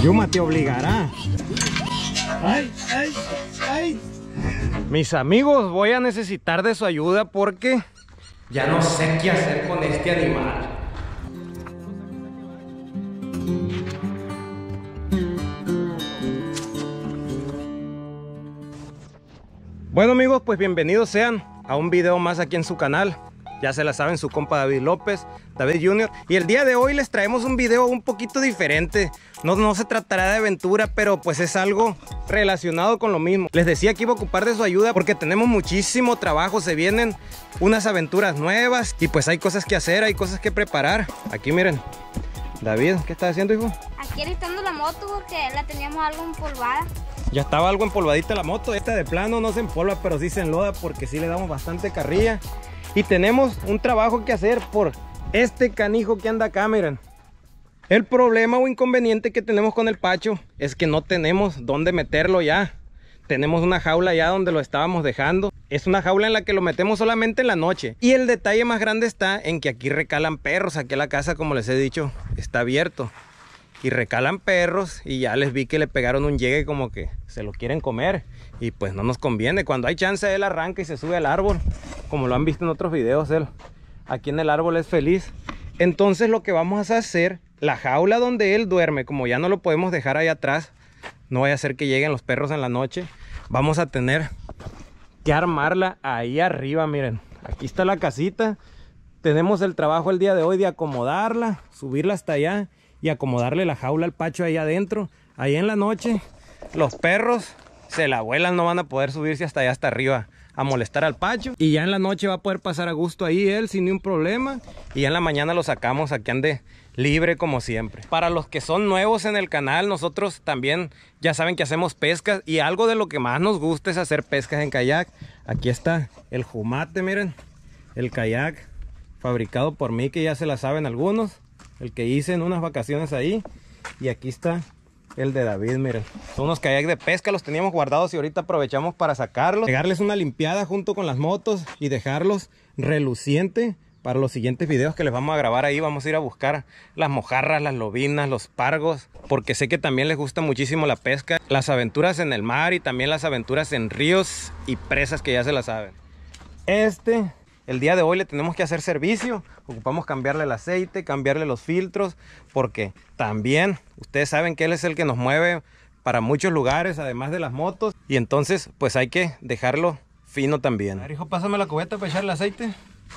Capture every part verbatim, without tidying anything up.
Yuma te obligará. Ay, ay, ay. Mis amigos, voy a necesitar de su ayuda porque ya no sé qué hacer con este animal. Bueno amigos, pues bienvenidos sean a un video más aquí en su canal. Ya se la saben, su compa David López, David junior Y el día de hoy les traemos un video un poquito diferente. No, no se tratará de aventura, pero pues es algo relacionado con lo mismo. Les decía que iba a ocupar de su ayuda porque tenemos muchísimo trabajo. Se vienen unas aventuras nuevas y pues hay cosas que hacer, hay cosas que preparar. Aquí miren, David, ¿qué estás haciendo, hijo? Aquí alistando la moto porque la teníamos algo empolvada. Ya estaba algo empolvadita la moto. Esta de plano no se empolva, pero sí se enloda porque sí le damos bastante carrilla. Y tenemos un trabajo que hacer por este canijo que anda acá, miren. El problema o inconveniente que tenemos con el Pacho es que no tenemos dónde meterlo ya. Tenemos una jaula ya donde lo estábamos dejando. Es una jaula en la que lo metemos solamente en la noche. Y el detalle más grande está en que aquí recalan perros. Aquí la casa, como les he dicho, está abierto. Y recalan perros y ya les vi que le pegaron un llegue como que se lo quieren comer. Y pues no nos conviene. Cuando hay chance él arranca y se sube al árbol. Como lo han visto en otros videos, él aquí en el árbol es feliz. Entonces lo que vamos a hacer, la jaula donde él duerme, como ya no lo podemos dejar ahí atrás, no vaya a ser que lleguen los perros en la noche, vamos a tener que armarla ahí arriba. Miren, aquí está la casita. Tenemos el trabajo el día de hoy de acomodarla, subirla hasta allá y acomodarle la jaula al Pacho ahí adentro. Ahí en la noche los perros se la vuelan, no van a poder subirse hasta allá hasta arriba a molestar al Pacho. Y ya en la noche va a poder pasar a gusto ahí él sin ningún problema. Y ya en la mañana lo sacamos a que ande libre como siempre. Para los que son nuevos en el canal, nosotros también ya saben que hacemos pescas. Y algo de lo que más nos gusta es hacer pescas en kayak. Aquí está el jumate, miren. El kayak fabricado por mí, que ya se la saben algunos. El que hice en unas vacaciones ahí. Y aquí está el de David, miren. Son unos kayaks de pesca, los teníamos guardados y ahorita aprovechamos para sacarlos, pegarles una limpiada junto con las motos y dejarlos reluciente para los siguientes videos que les vamos a grabar ahí. Vamos a ir a buscar las mojarras, las lobinas, los pargos, porque sé que también les gusta muchísimo la pesca, las aventuras en el mar y también las aventuras en ríos y presas que ya se las saben. Este... El día de hoy le tenemos que hacer servicio, ocupamos cambiarle el aceite, cambiarle los filtros, porque también ustedes saben que él es el que nos mueve para muchos lugares, además de las motos, y entonces pues hay que dejarlo fino también. A ver, hijo, pásame la cubeta para echarle aceite.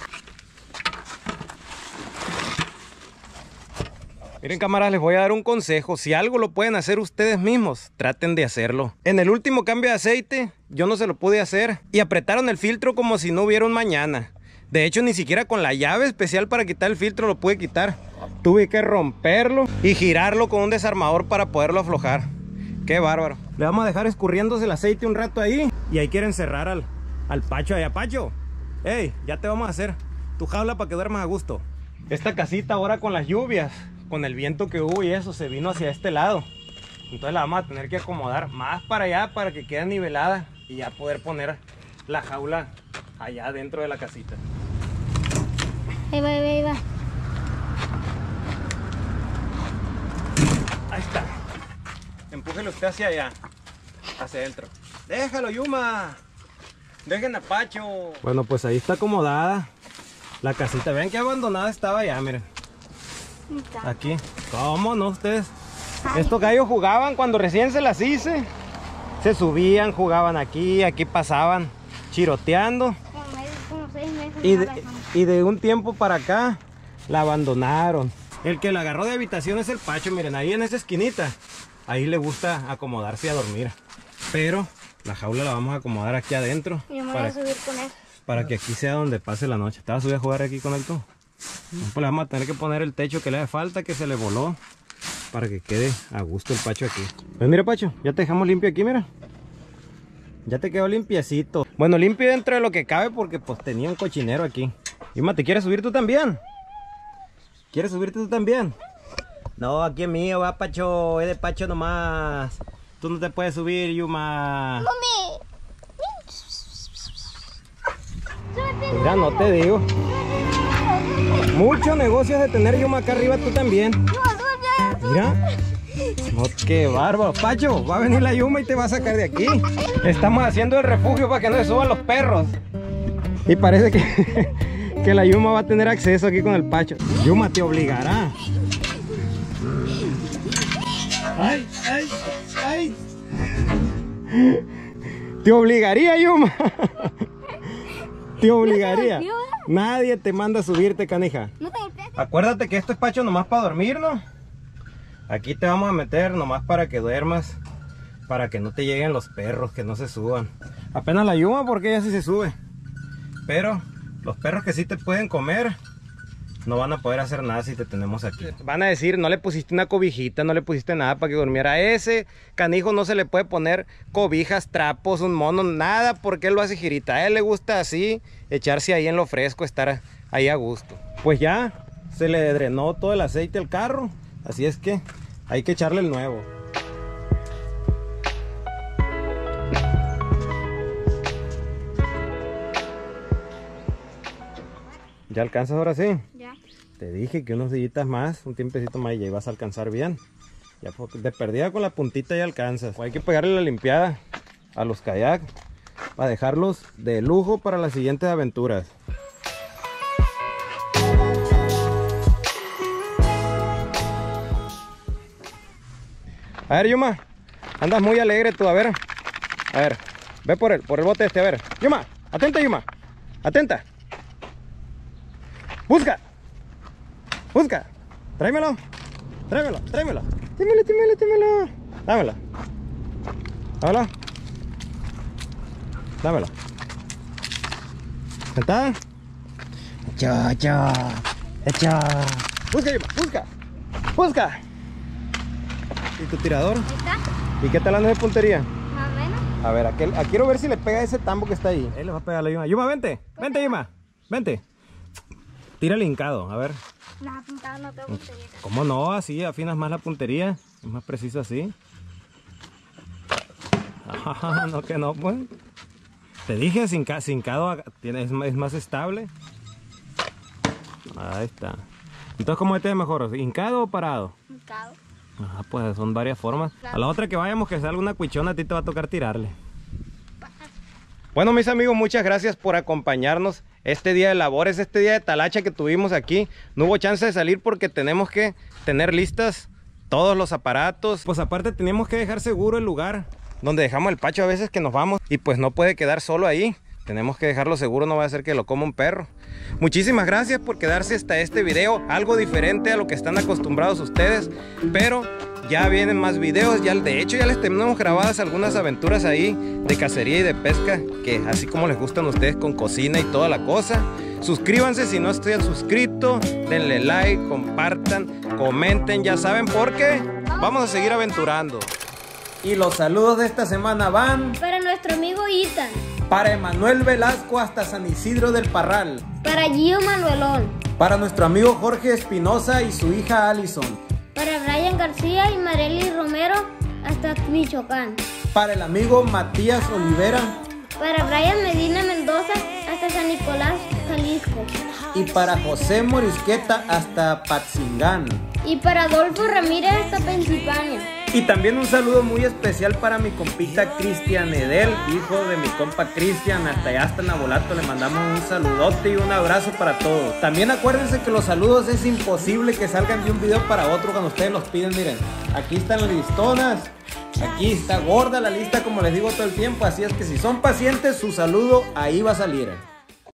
Miren, camaradas, les voy a dar un consejo. Si algo lo pueden hacer ustedes mismos, traten de hacerlo. En el último cambio de aceite, yo no se lo pude hacer y apretaron el filtro como si no hubiera un mañana. De hecho, ni siquiera con la llave especial para quitar el filtro lo pude quitar. Tuve que romperlo y girarlo con un desarmador para poderlo aflojar. Qué bárbaro. Le vamos a dejar escurriéndose el aceite un rato ahí. Y ahí quieren cerrar al, al Pacho allá. Pacho, hey, ya te vamos a hacer tu jaula para que duermas a gusto. Esta casita ahora con las lluvias, con el viento que hubo y eso, se vino hacia este lado. Entonces la vamos a tener que acomodar más para allá para que quede nivelada y ya poder poner la jaula allá dentro de la casita. Ahí va, ahí va, ahí va. Ahí está. Empújelo usted hacia allá, hacia adentro. Déjalo, Yuma. Dejen a Pacho. Bueno, pues ahí está acomodada la casita. Vean qué abandonada estaba ya, miren. Aquí. ¿Cómo no ustedes? Estos gallos jugaban cuando recién se las hice. Se subían, jugaban aquí, aquí pasaban chiroteando. Como seis meses. Y de, y de un tiempo para acá la abandonaron. El que la agarró de habitación es el Pacho. Miren, ahí en esa esquinita, ahí le gusta acomodarse a dormir. Pero la jaula la vamos a acomodar aquí adentro. Yo me para, voy a subir con él. Para que aquí sea donde pase la noche. ¿Te vas a subir a jugar aquí con él tú? Pues le vamos a tener que poner el techo que le hace falta, que se le voló, para que quede a gusto el Pacho aquí. Pues mira, Pacho, ya te dejamos limpio aquí, mira. Ya te quedó limpiecito. Bueno, limpio dentro de lo que cabe porque pues tenía un cochinero aquí. Yuma, ¿te quieres subir tú también? ¿Quieres subirte tú también? No, aquí es mío, va, Pacho. Es de Pacho nomás. Tú no te puedes subir, Yuma. ¡Mami! Mira, no te digo. Muchos negocios de tener Yuma acá arriba, tú también. Mira. No, qué bárbaro. Pacho, va a venir la Yuma y te va a sacar de aquí. Estamos haciendo el refugio para que no se suban los perros. Y parece que, que la Yuma va a tener acceso aquí con el Pacho. Yuma te obligará. Ay, ay, ay. Te obligaría, Yuma. Te obligaría. Nadie te manda a subirte, canija. Acuérdate que esto es, Pacho, nomás para dormir, ¿no? Aquí te vamos a meter nomás para que duermas, para que no te lleguen los perros, que no se suban. Apenas la Yuma, porque ella sí se sube. Pero los perros que sí te pueden comer no van a poder hacer nada si te tenemos aquí. Van a decir, no le pusiste una cobijita, no le pusiste nada para que durmiera. A ese canijo no se le puede poner cobijas, trapos, un mono, nada, porque él lo hace girita. A él le gusta así, echarse ahí en lo fresco, estar ahí a gusto. Pues ya se le drenó todo el aceite al carro, así es que hay que echarle el nuevo. ¿Ya alcanzas ahora sí? Ya. Te dije que unos días más, un tiempecito más y ya ibas a alcanzar bien. Ya de perdida con la puntita ya alcanzas. Pues hay que pegarle la limpiada a los kayak para dejarlos de lujo para las siguientes aventuras. A ver, Yuma, andas muy alegre tú, a ver. A ver, ve por el, por el bote este, a ver. Yuma, atenta, Yuma, atenta. Busca, busca, tráemelo, tráemelo, tráemelo, tímelo, tímelo, tímelo, dámelo, dámelo, dámelo. ¿Sentada? Echa, echa, echa. Busca, Yuma, busca, busca. ¿Y tu tirador? Ahí está. ¿Y qué tal anda de puntería? Más o menos. A ver, aquel, a, quiero ver si le pega ese tambo que está ahí. Él le va a pegar a la Yuma. Yuma, vente, vente, Yuma, vente. Tírale hincado, a ver. No, apuntado no tengo puntería. ¿Cómo no? Así afinas más la puntería. Es más preciso así. Ah, no que no, pues. Te dije, hincado es más estable. Ahí está. Entonces, ¿cómo este es mejor? ¿Hincado o parado? Hincado. Ajá, pues son varias formas. A la otra que vayamos, que salga una cuichona, a ti te va a tocar tirarle. Bueno, mis amigos, muchas gracias por acompañarnos este día de labores, este día de talacha que tuvimos aquí. No hubo chance de salir porque tenemos que tener listas todos los aparatos. Pues aparte tenemos que dejar seguro el lugar donde dejamos el Pacho a veces que nos vamos. Y pues no puede quedar solo ahí. Tenemos que dejarlo seguro, no va a ser que lo coma un perro. Muchísimas gracias por quedarse hasta este video. Algo diferente a lo que están acostumbrados ustedes. Pero ya vienen más videos. Ya, de hecho ya les tenemos grabadas algunas aventuras ahí de cacería y de pesca, que así como les gustan a ustedes, con cocina y toda la cosa. Suscríbanse si no están suscritos. Denle like, compartan, comenten. Ya saben por qué. Vamos a seguir aventurando. Y los saludos de esta semana van Para nuestro amigo Ethan. para Emanuel Velasco hasta San Isidro del Parral. Para Gio Manuelón. Para nuestro amigo Jorge Espinosa y su hija Allison. Para Brian García y Marely Romero hasta Michoacán. Para el amigo Matías Olivera. Para Brian Medina Mendoza hasta San Nicolás, Jalisco. Y para José Morisqueta hasta Patzingán. Y para Adolfo Ramírez hasta Pensilvania. Y también un saludo muy especial para mi compita Cristian Edel, hijo de mi compa Cristian, hasta allá hasta Nabolato. Le mandamos un saludote y un abrazo para todos. También acuérdense que los saludos es imposible que salgan de un video para otro cuando ustedes los piden. Miren, aquí están las listonas, aquí está gorda la lista como les digo todo el tiempo, así es que si son pacientes su saludo ahí va a salir.